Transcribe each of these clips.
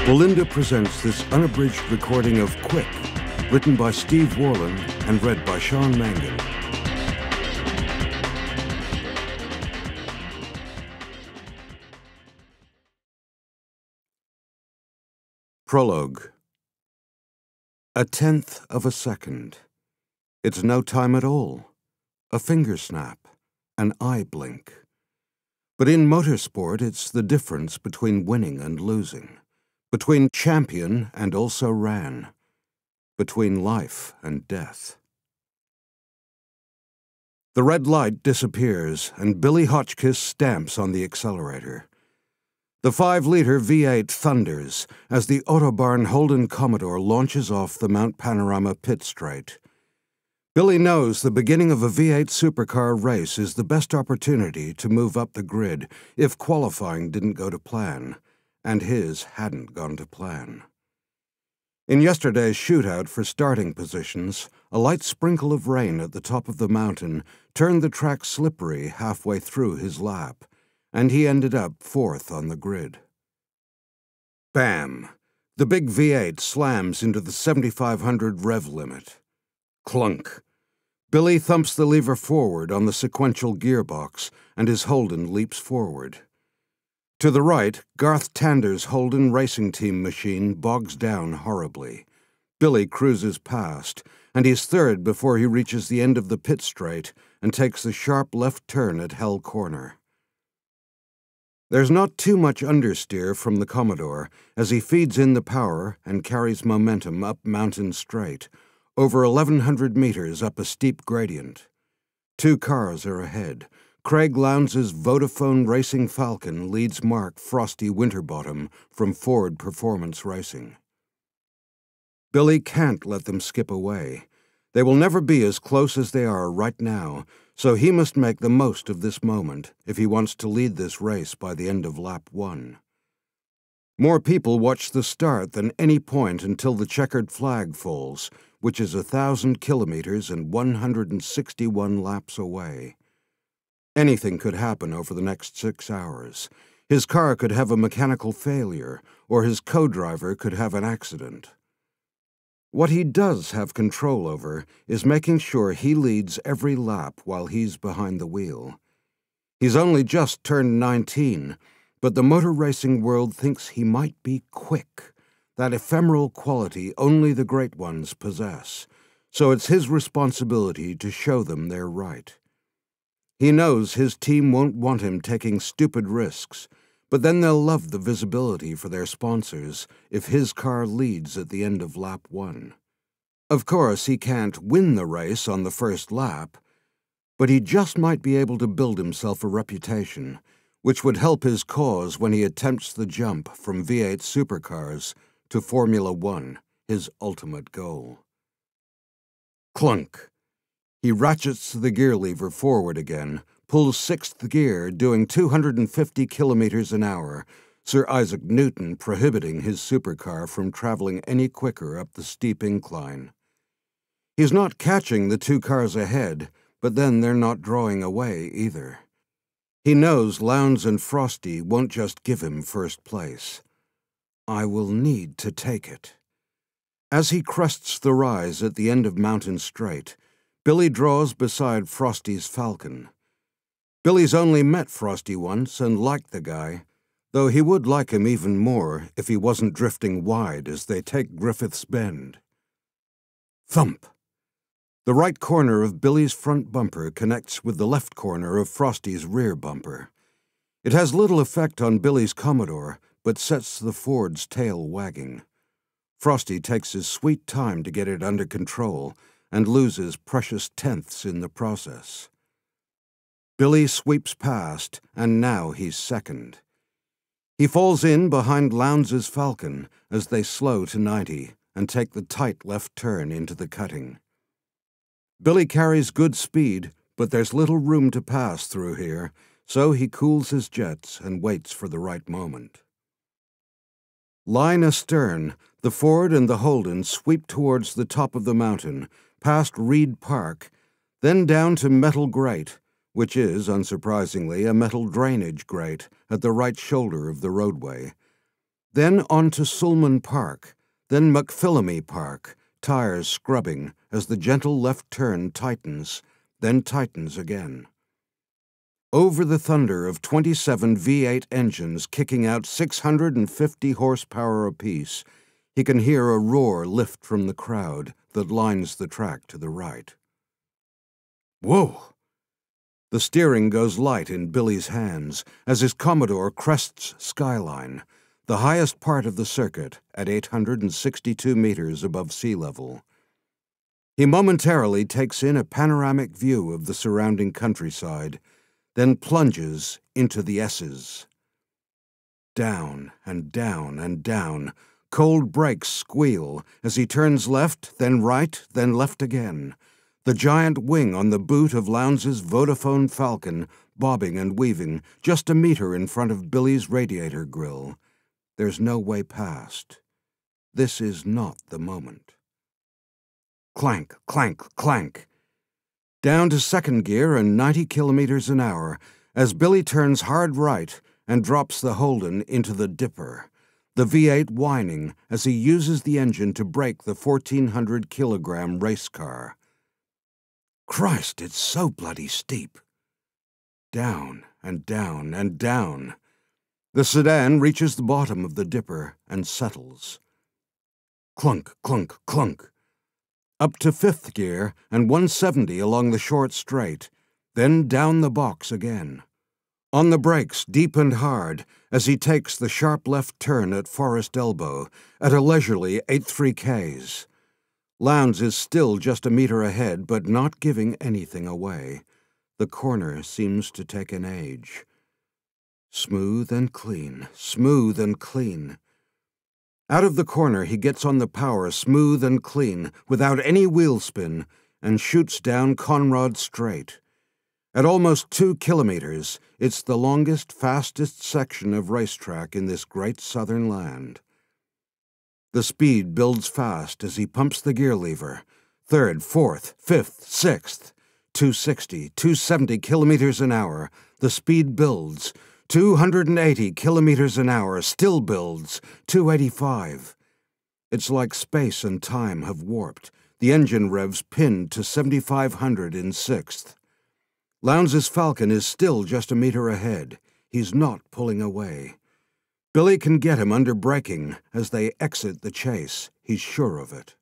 Belinda presents this unabridged recording of Quick, written by Steve Worland and read by Sean Mangan. Prologue. A tenth of a second. It's no time at all. A finger snap. An eye blink. But in motorsport, it's the difference between winning and losing. Between champion and also ran. Between life and death. The red light disappears, and Billy Hotchkiss stamps on the accelerator. The 5-liter V8 thunders as the Autobarn Holden Commodore launches off the Mount Panorama pit straight. Billy knows the beginning of a V8 Supercar race is the best opportunity to move up the grid if qualifying didn't go to plan. And his hadn't gone to plan. In yesterday's shootout for starting positions, a light sprinkle of rain at the top of the mountain turned the track slippery halfway through his lap, and he ended up 4th on the grid. Bam! The big V8 slams into the 7,500 rev limit. Clunk! Billy thumps the lever forward on the sequential gearbox, and his Holden leaps forward. To the right, Garth Tander's Holden racing team machine bogs down horribly. Billy cruises past, and he's 3rd before he reaches the end of the pit straight and takes the sharp left turn at Hell Corner. There's not too much understeer from the Commodore as he feeds in the power and carries momentum up Mountain Straight, over 1,100 meters up a steep gradient. 2 cars are ahead. Craig Lowndes' Vodafone Racing Falcon leads Mark Frosty Winterbottom from Ford Performance Racing. Billy can't let them skip away. They will never be as close as they are right now, so he must make the most of this moment if he wants to lead this race by the end of lap 1. More people watch the start than any point until the checkered flag falls, which is 1,000 kilometers and 161 laps away. Anything could happen over the next 6 hours. His car could have a mechanical failure, or his co-driver could have an accident. What he does have control over is making sure he leads every lap while he's behind the wheel. He's only just turned 19, but the motor racing world thinks he might be quick, that ephemeral quality only the great ones possess, so it's his responsibility to show them they're right. He knows his team won't want him taking stupid risks, but then they'll love the visibility for their sponsors if his car leads at the end of lap 1. Of course, he can't win the race on the first lap, but he just might be able to build himself a reputation, which would help his cause when he attempts the jump from V8 Supercars to Formula One, his ultimate goal. Clunk! He ratchets the gear lever forward again, pulls 6th gear, doing 250 kilometers an hour, Sir Isaac Newton prohibiting his supercar from traveling any quicker up the steep incline. He's not catching the 2 cars ahead, but then they're not drawing away either. He knows Lowndes and Frosty won't just give him first place. I will need to take it. As he crests the rise at the end of Mountain Straight, Billy draws beside Frosty's Falcon. Billy's only met Frosty once and liked the guy, though he would like him even more if he wasn't drifting wide as they take Griffith's Bend. Thump! The right corner of Billy's front bumper connects with the left corner of Frosty's rear bumper. It has little effect on Billy's Commodore, but sets the Ford's tail wagging. Frosty takes his sweet time to get it under control, and loses precious tenths in the process. Billy sweeps past, and now he's 2nd. He falls in behind Lowndes' Falcon as they slow to 90 and take the tight left turn into the cutting. Billy carries good speed, but there's little room to pass through here, so he cools his jets and waits for the right moment. Line astern, the Ford and the Holden sweep towards the top of the mountain, past Reed Park, then down to Metal Grate, which is, unsurprisingly, a metal drainage grate at the right shoulder of the roadway. Then on to Sulman Park, then McPhillamy Park, tires scrubbing as the gentle left turn tightens, then tightens again. Over the thunder of 27 V8 engines kicking out 650 horsepower apiece, he can hear a roar lift from the crowd that lines the track to the right. Whoa! The steering goes light in Billy's hands as his Commodore crests skyline, the highest part of the circuit at 862 meters above sea level. He momentarily takes in a panoramic view of the surrounding countryside, then plunges into the S's. Down and down and down, cold brakes squeal as he turns left, then right, then left again, the giant wing on the boot of Lowndes' Vodafone Falcon bobbing and weaving just a meter in front of Billy's radiator grill. There's no way past. This is not the moment. Clank, clank, clank. Down to second gear and 90 kilometers an hour as Billy turns hard right and drops the Holden into the dipper, the V8 whining as he uses the engine to brake the 1,400-kilogram race car. Christ, it's so bloody steep. Down and down and down. The sedan reaches the bottom of the dipper and settles. Clunk, clunk, clunk. Up to fifth gear and 170 along the short straight, then down the box again. On the brakes, deep and hard, as he takes the sharp left turn at Forest Elbow at a leisurely 8.3 Ks. Lowndes is still just a meter ahead, but not giving anything away. The corner seems to take an age. Smooth and clean, smooth and clean. Out of the corner, he gets on the power smooth and clean, without any wheel spin, and shoots down Conrod Straight. At almost 2 kilometers, it's the longest, fastest section of racetrack in this great southern land. The speed builds fast as he pumps the gear lever. Third, fourth, fifth, sixth. 260, 270 kilometers an hour. The speed builds. 280 kilometers an hour still builds. 285. It's like space and time have warped. The engine revs pinned to 7,500 in sixth. Lowndes' Falcon is still just a meter ahead. He's not pulling away. Billy can get him under braking as they exit the chase. He's sure of it.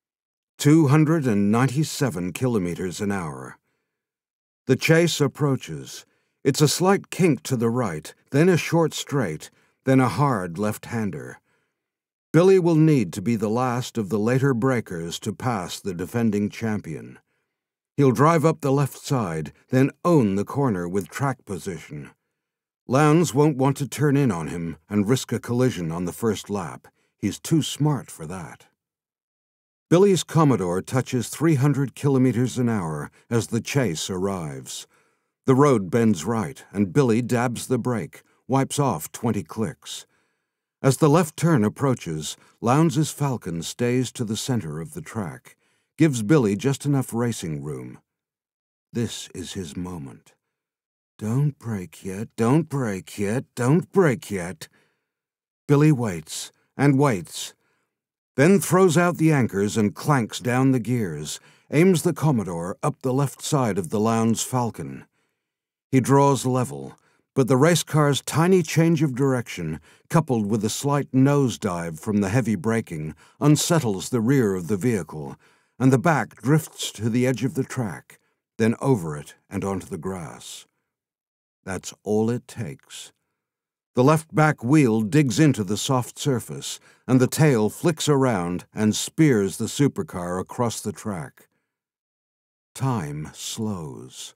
297 kilometers an hour. The chase approaches. It's a slight kink to the right, then a short straight, then a hard left-hander. Billy will need to be the last of the later breakers to pass the defending champion. He'll drive up the left side, then own the corner with track position. Lowndes won't want to turn in on him and risk a collision on the first lap. He's too smart for that. Billy's Commodore touches 300 kilometers an hour as the chase arrives. The road bends right, and Billy dabs the brake, wipes off 20 clicks. As the left turn approaches, Lowndes' Falcon stays to the center of the track, gives Billy just enough racing room. This is his moment. Don't brake yet, don't brake yet, don't brake yet. Billy waits and waits, then throws out the anchors and clanks down the gears, aims the Commodore up the left side of the Lowndes Falcon. He draws level, but the race car's tiny change of direction, coupled with a slight nosedive from the heavy braking, unsettles the rear of the vehicle, and the back drifts to the edge of the track, then over it and onto the grass. That's all it takes. The left back wheel digs into the soft surface, and the tail flicks around and spears the supercar across the track. Time slows.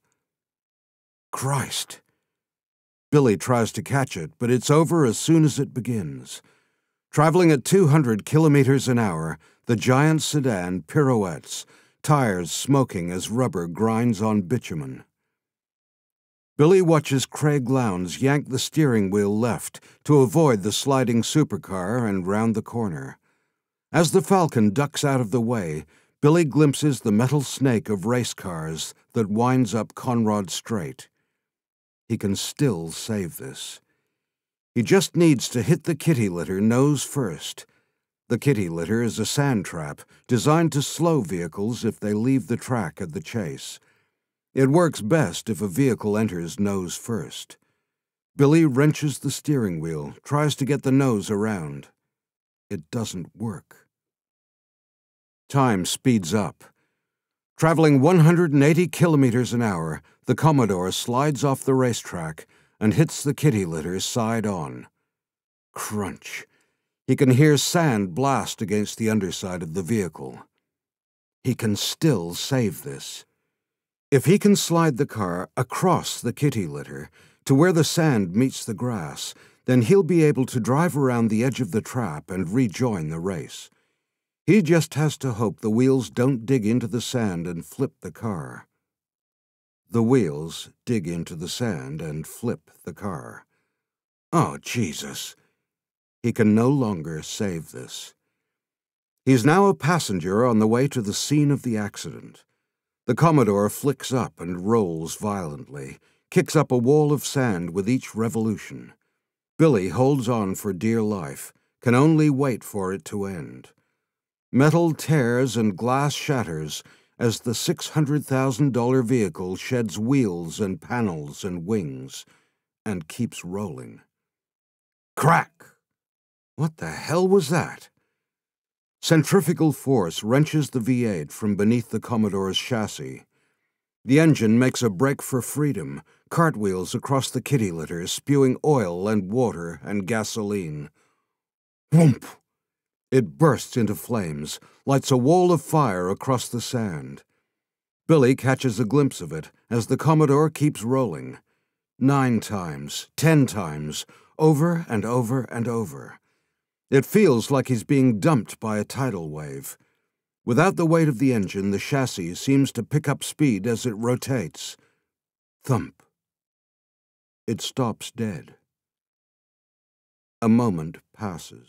Christ! Billy tries to catch it, but it's over as soon as it begins. Traveling at 200 kilometers an hour, the giant sedan pirouettes, tires smoking as rubber grinds on bitumen. Billy watches Craig Lowndes yank the steering wheel left to avoid the sliding supercar and round the corner. As the Falcon ducks out of the way, Billy glimpses the metal snake of race cars that winds up Conrod Straight. He can still save this. He just needs to hit the kitty litter nose first. The kitty litter is a sand trap designed to slow vehicles if they leave the track at the chase. It works best if a vehicle enters nose first. Billy wrenches the steering wheel, tries to get the nose around. It doesn't work. Time speeds up. Traveling 180 kilometers an hour, the Commodore slides off the racetrack and hits the kitty litter side on. Crunch. He can hear sand blast against the underside of the vehicle. He can still save this. If he can slide the car across the kitty litter to where the sand meets the grass, then he'll be able to drive around the edge of the trap and rejoin the race. He just has to hope the wheels don't dig into the sand and flip the car. The wheels dig into the sand and flip the car. Oh, Jesus! He can no longer save this. He's now a passenger on the way to the scene of the accident. The Commodore flicks up and rolls violently, kicks up a wall of sand with each revolution. Billy holds on for dear life, can only wait for it to end. Metal tears and glass shatters as the $600,000 vehicle sheds wheels and panels and wings and keeps rolling. Crack! What the hell was that? Centrifugal force wrenches the V8 from beneath the Commodore's chassis. The engine makes a break for freedom, cartwheels across the kitty litter, spewing oil and water and gasoline. Whoomp! It bursts into flames, lights a wall of fire across the sand. Billy catches a glimpse of it as the Commodore keeps rolling. 9 times, 10 times, over and over and over. It feels like he's being dumped by a tidal wave. Without the weight of the engine, the chassis seems to pick up speed as it rotates. Thump. It stops dead. A moment passes.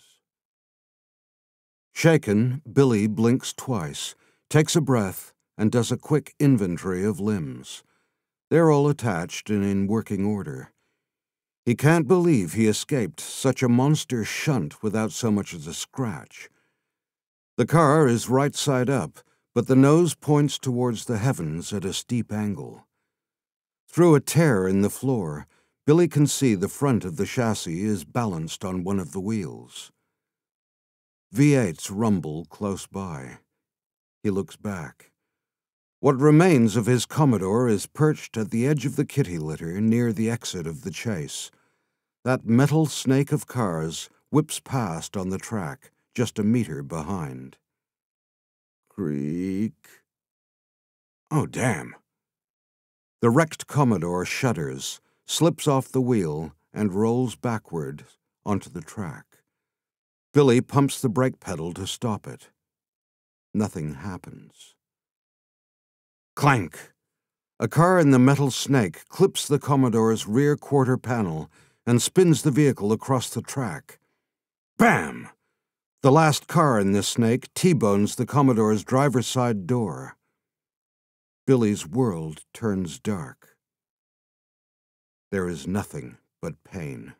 Shaken, Billy blinks twice, takes a breath, and does a quick inventory of limbs. They're all attached and in working order. He can't believe he escaped such a monster shunt without so much as a scratch. The car is right side up, but the nose points towards the heavens at a steep angle. Through a tear in the floor, Billy can see the front of the chassis is balanced on one of the wheels. V8s rumble close by. He looks back. What remains of his Commodore is perched at the edge of the kitty litter near the exit of the chase. That metal snake of cars whips past on the track, just a meter behind. Creak. Oh, damn. The wrecked Commodore shudders, slips off the wheel, and rolls backward onto the track. Billy pumps the brake pedal to stop it. Nothing happens. Clank! A car in the metal snake clips the Commodore's rear quarter panel and spins the vehicle across the track. Bam! The last car in this snake T-bones the Commodore's driver's side door. Billy's world turns dark. There is nothing but pain.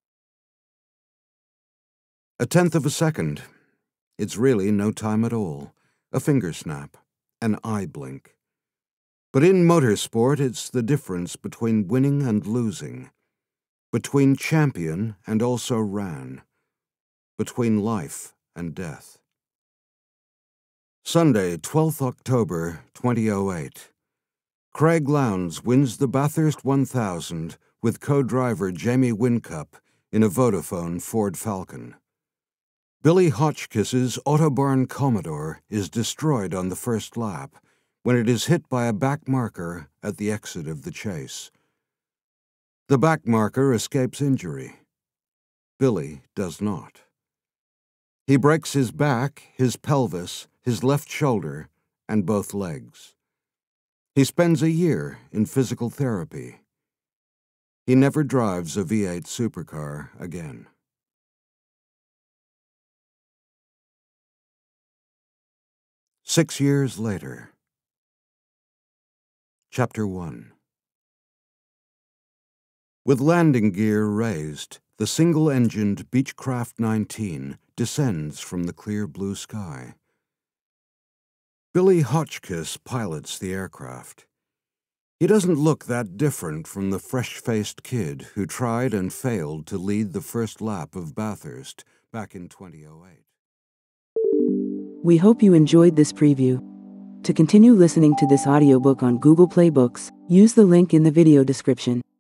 1/10 of a second. It's really no time at all. A finger snap, an eye blink. But in motorsport, it's the difference between winning and losing, between champion and also ran, between life and death. Sunday, 12th October, 2008. Craig Lowndes wins the Bathurst 1000 with co-driver Jamie Whincup in a Vodafone Ford Falcon. Billy Hotchkiss's Autobarn Commodore is destroyed on the first lap when it is hit by a back marker at the exit of the chase. The back marker escapes injury. Billy does not. He breaks his back, his pelvis, his left shoulder, and both legs. He spends a year in physical therapy. He never drives a V8 Supercar again. Six years later. Chapter 1. With landing gear raised, the single-engined Beechcraft 19 descends from the clear blue sky. Billy Hotchkiss pilots the aircraft. He doesn't look that different from the fresh-faced kid who tried and failed to lead the first lap of Bathurst back in 2008. We hope you enjoyed this preview. To continue listening to this audiobook on Google Play Books, use the link in the video description.